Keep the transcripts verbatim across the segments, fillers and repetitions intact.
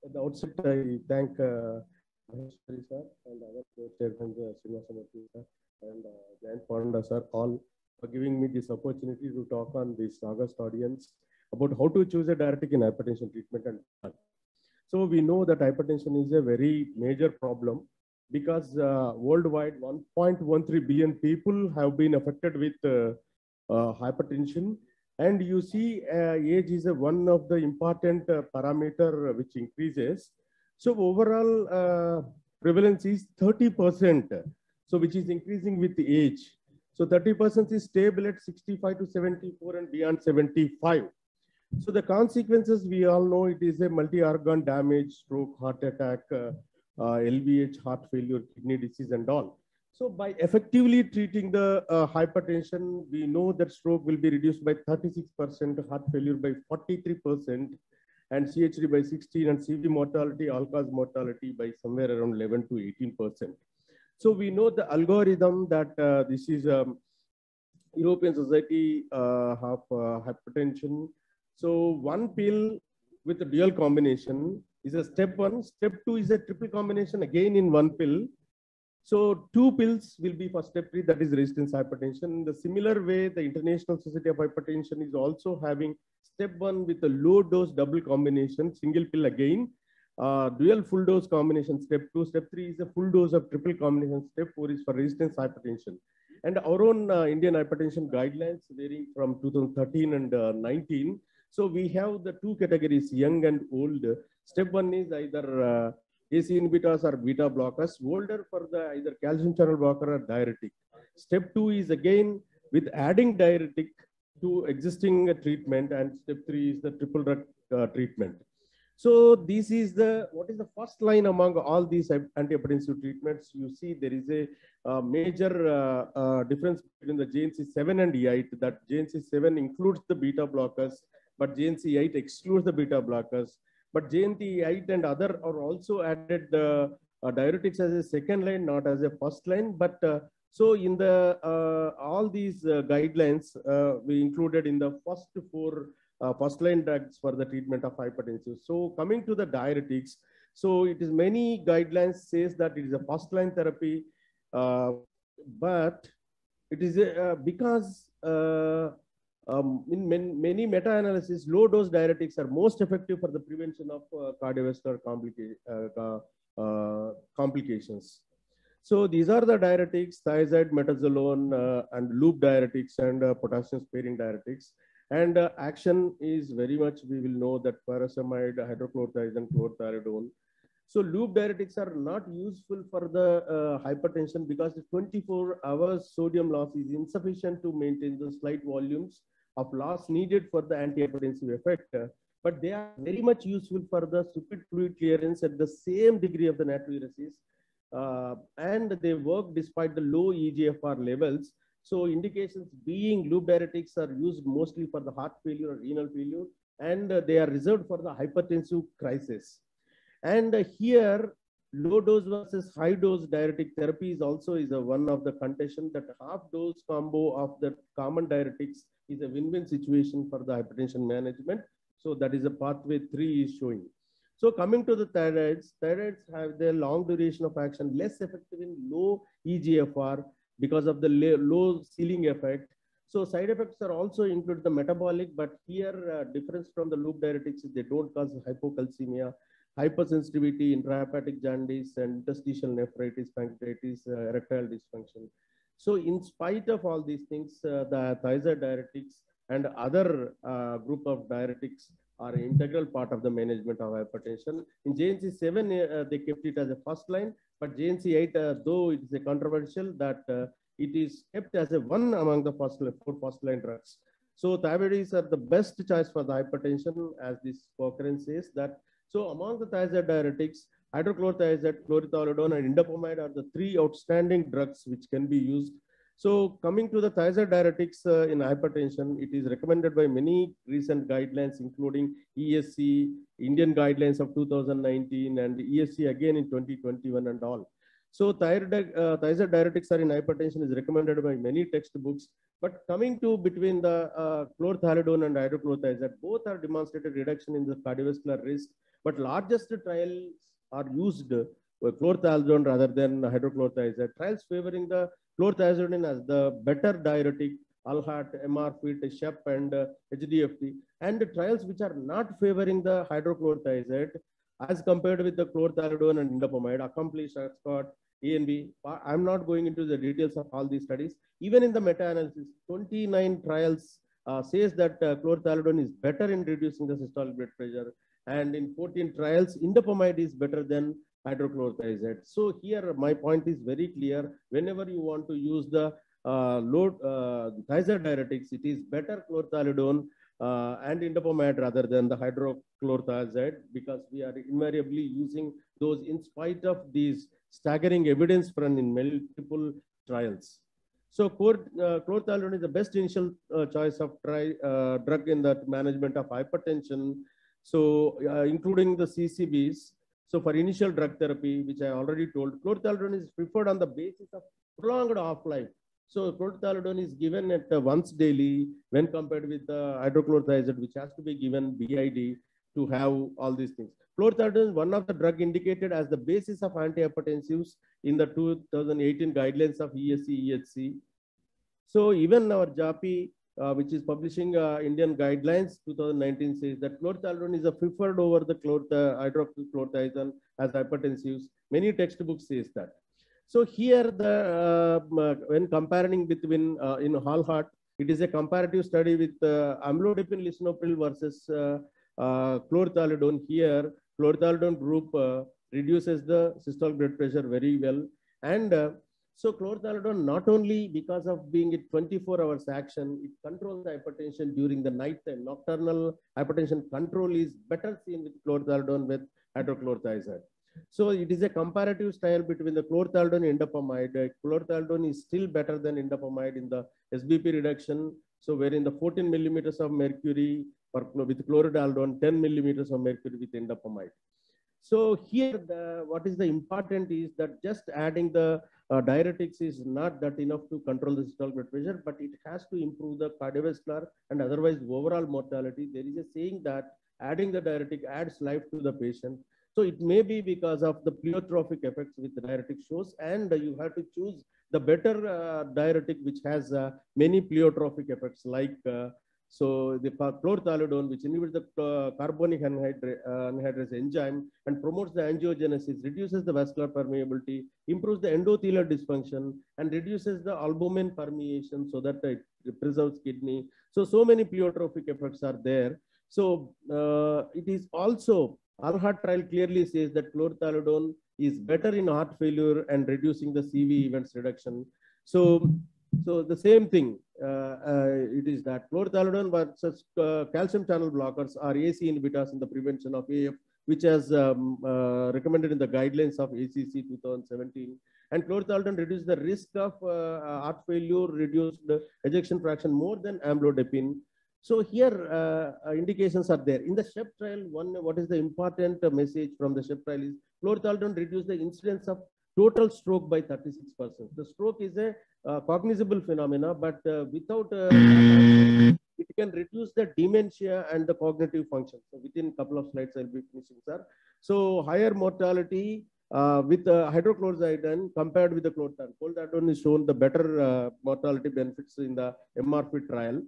At the outset, I thank uh, Maheshwari sir and other co-chairman, uh, Srinivasa Murthy sir and uh, Jayant Panda sir, all for giving me this opportunity to talk on this August audience about how to choose a diuretic in hypertension treatment. And so we know that hypertension is a very major problem because uh, worldwide one point one three billion people have been affected with uh, uh, hypertension. And you see, uh, age is a, one of the important uh, parameter which increases. So overall uh, prevalence is thirty percent, so which is increasing with age. So thirty percent is stable at sixty-five to seventy-four and beyond seventy-five. So the consequences, we all know it is a multi-organ damage, stroke, heart attack, uh, uh, L V H, heart failure, kidney disease and all. So by effectively treating the uh, hypertension, we know that stroke will be reduced by thirty-six percent, heart failure by forty-three percent, and C H D by sixteen, and C V mortality, all-cause mortality by somewhere around eleven to eighteen percent. So we know the algorithm that uh, this is um, European Society uh, of uh, Hypertension. So one pill with a dual combination is a step one. Step two is a triple combination again in one pill. So two pills will be for step three, that is resistance hypertension. In the similar way, the International Society of Hypertension is also having step one with a low dose double combination, single pill again, uh, dual full dose combination, step two. Step three is a full dose of triple combination. Step four is for resistance hypertension. And our own uh, Indian hypertension guidelines varying from two thousand thirteen and uh, nineteen. So we have the two categories, young and old. Step one is either uh, A C E inhibitors or beta blockers, older for the either calcium channel blocker or diuretic. Step two is again with adding diuretic to existing uh, treatment, and step three is the triple drug uh, treatment. So this is the, what is the first line among all these antihypertensive treatments? You see there is a uh, major uh, uh, difference between the J N C seven and E eight, that J N C seven includes the beta blockers, but J N C eight excludes the beta blockers. But J N C eight and other are also added the uh, diuretics as a second line, not as a first line. But uh, so in the uh, all these uh, guidelines, uh, we included in the first four uh, first line drugs for the treatment of hypertension. So coming to the diuretics, so it is many guidelines says that it is a first line therapy, uh, but it is a, uh, because uh, Um, in many, many meta-analysis, low-dose diuretics are most effective for the prevention of uh, cardiovascular complica uh, uh, complications. So these are the diuretics: thiazide, metazolone, uh, and loop diuretics, and uh, potassium-sparing diuretics. And uh, action is very much, we will know that furosemide, hydrochlorothiazide, chlorothiazidone. So loop diuretics are not useful for the uh, hypertension because the twenty-four hours sodium loss is insufficient to maintain the slight volumes of loss needed for the antihypertensive effect. Uh, but they are very much useful for the stupid fluid clearance at the same degree of the natriuresis. Uh, and they work despite the low E G F R levels. So indications being loop diuretics are used mostly for the heart failure or renal failure, and uh, they are reserved for the hypertensive crisis. And uh, here, low dose versus high dose diuretic therapy is also is a one of the contention, that half dose combo of the common diuretics is a win-win situation for the hypertension management. So that is a pathway three is showing. So coming to the thyroids, thyroids have their long duration of action, less effective in low E G F R because of the low ceiling effect. So side effects are also include the metabolic, but here uh, difference from the loop diuretics is they don't cause hypocalcemia, hypersensitivity, intrahepatic jaundice, and interstitial nephritis, pancreatitis, uh, erectile dysfunction. So in spite of all these things, uh, the thiazide diuretics and other uh, group of diuretics are an integral part of the management of hypertension. In J N C seven, uh, they kept it as a first line, but J N C eight, uh, though it is a controversial, that uh, it is kept as a one among the first four first line drugs. So thiazides are the best choice for the hypertension, as this Cochrane says that. So among the thiazide diuretics, hydrochlorothiazide, chlorothiazidone, and indapamide are the three outstanding drugs which can be used. So coming to the thiazide diuretics uh, in hypertension, it is recommended by many recent guidelines, including E S C, Indian guidelines of two thousand nineteen, and E S C again in twenty twenty-one and all. So thiazide, uh, thiazide diuretics are in hypertension is recommended by many textbooks. But coming to between the uh, chlorthalidone and hydrochlorothiazide, both are demonstrated reduction in the cardiovascular risk, but largest trials are used uh, chlorthalidone rather than hydrochlorothiazide. Trials favoring the chlorthalidone as the better diuretic, ALHAT, M R F I T, SHEP, and uh, H D F T, and the trials which are not favoring the hydrochlorothiazide as compared with the chlorthalidone and indapamide, accomplished, Scott, A and B. I'm not going into the details of all these studies. Even in the meta-analysis, twenty-nine trials uh, says that uh, chlorthalidone is better in reducing the systolic blood pressure, and in fourteen trials, indapamide is better than hydrochlorothiazide. So here, my point is very clear. Whenever you want to use the uh, low uh, thiazide diuretics, it is better chlorthalidone uh, and indapamide rather than the hydrochlorothiazide, because we are invariably using those in spite of these staggering evidence from in multiple trials. So uh, chlorthalidone is the best initial uh, choice of try, uh, drug in the management of hypertension. So uh, including the C C Bs. So for initial drug therapy, which I already told, chlorthalidone is preferred on the basis of prolonged half-life. So chlorthalidone is given at uh, once daily when compared with the uh, hydrochlorothiazide, which has to be given B I D to have all these things. Chlorthalidone is one of the drug indicated as the basis of antihypertensives in the two thousand eighteen guidelines of E S C E H C. So even our JAPI, uh, which is publishing uh, Indian guidelines two thousand nineteen, says that chlorthalidone is a preferred over the chlor hydrochlorothiazide as hypertensives. Many textbooks says that. So here, the uh, when comparing between uh, in ALHAT, it is a comparative study with uh, amlodipine lisinopril versus uh, uh, chlorthalidone. Here, chlorthalidone group uh, reduces the systolic blood pressure very well. And uh, so chlorthalidone, not only because of being a twenty-four hours action, it controls the hypertension during the night time. Nocturnal hypertension control is better seen with chlorthalidone with hydrochlorothiazide. So it is a comparative trial between the chlorthalidone and indapamide. Uh, chlorthalidone is still better than indapamide in the S B P reduction. So wherein the fourteen millimeters of mercury or with chlorthalidone, ten millimeters of mercury with indapamide. So here, the, what is the important is that just adding the uh, diuretics is not that enough to control the systolic blood pressure, but it has to improve the cardiovascular and otherwise overall mortality. There is a saying that adding the diuretic adds life to the patient. So it may be because of the pleiotropic effects with the diuretic shows, and uh, you have to choose the better uh, diuretic which has uh, many pleiotropic effects like uh, so the chlorthalidone, which inhibits the uh, carbonic anhydrase, uh, anhydrase enzyme and promotes the angiogenesis, reduces the vascular permeability, improves the endothelial dysfunction, and reduces the albumin permeation so that it preserves kidney. So, so many pleiotropic effects are there. So uh, it is also, ALHAT trial clearly says that chlorthalidone is better in heart failure and reducing the C V events reduction. So, so the same thing, uh, uh, it is that chlorthalidone versus uh, calcium channel blockers are A C inhibitors in the prevention of A F, which has um, uh, recommended in the guidelines of A C C two thousand seventeen. And chlorthalidone reduces the risk of uh, heart failure, reduced ejection fraction more than amlodipine. So here uh, uh, indications are there. In the SHEP trial, one, what is the important uh, message from the SHEP trial is chlorthalidone reduces the incidence of total stroke by thirty-six percent. The stroke is a uh, cognizable phenomena, but uh, without uh, it can reduce the dementia and the cognitive function. So within a couple of slides, I'll be finishing, sir. So higher mortality uh, with uh, hydrochlorothiazide compared with the chlorthalidone. Chlorthalidone is shown the better uh, mortality benefits in the M R F I T trial.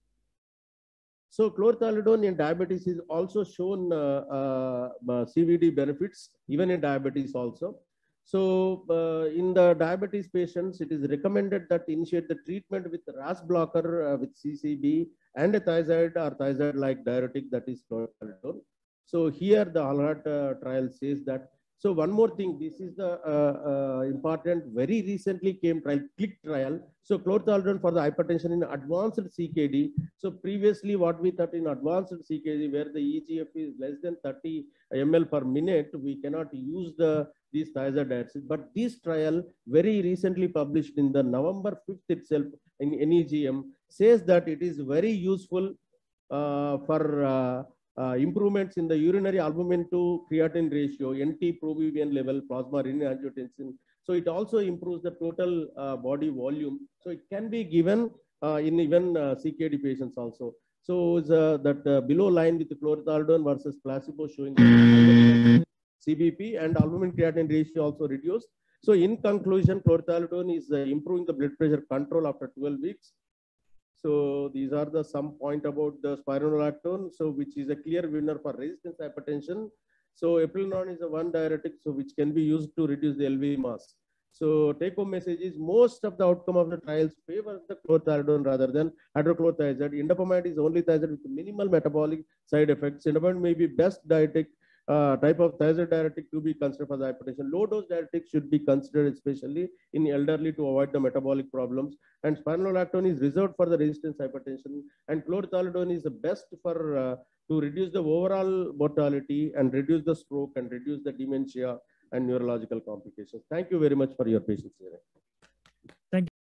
So chlorthalidone in diabetes is also shown uh, uh, C V D benefits, even in diabetes also. So uh, in the diabetes patients, it is recommended that initiate the treatment with R A S blocker uh, with C C B and a thiazide or thiazide-like diuretic, that is chlorthalidone. So here the ALHAT uh, trial says that. So one more thing, this is the uh, uh, important, very recently came trial, CLICK trial. So chlorthalidone for the hypertension in advanced C K D. So previously what we thought in advanced C K D, where the E G F is less than thirty milliliters per minute, we cannot use the these thiazide diuretics. But this trial, very recently published in the November fifth itself in N E G M, says that it is very useful uh, for uh, Uh, improvements in the urinary albumin to creatinine ratio, N T proBNP level, plasma renin-angiotensin. So it also improves the total uh, body volume. So it can be given uh, in even uh, C K D patients also. So uh, that uh, below line with chlorothalidone versus placebo showing C B P and albumin creatinine ratio also reduced. So in conclusion, chlorothalidone is uh, improving the blood pressure control after twelve weeks. So these are the some point about the spironolactone, so which is a clear winner for resistance hypertension. So eplerenone is a one diuretic, so which can be used to reduce the L V mass. So take home message is most of the outcome of the trials favor the chlorothalidone rather than hydrochlorothiazide. Indapamide is only thiazide with minimal metabolic side effects. Indapamide may be best diuretic uh, type of thiazide diuretic to be considered for the hypertension. Low dose diuretic should be considered especially in elderly to avoid the metabolic problems. And spironolactone is reserved for the resistance hypertension. And chlorothalidone is the best for uh, to reduce the overall mortality and reduce the stroke and reduce the dementia and neurological complications. Thank you very much for your patience. Thank you.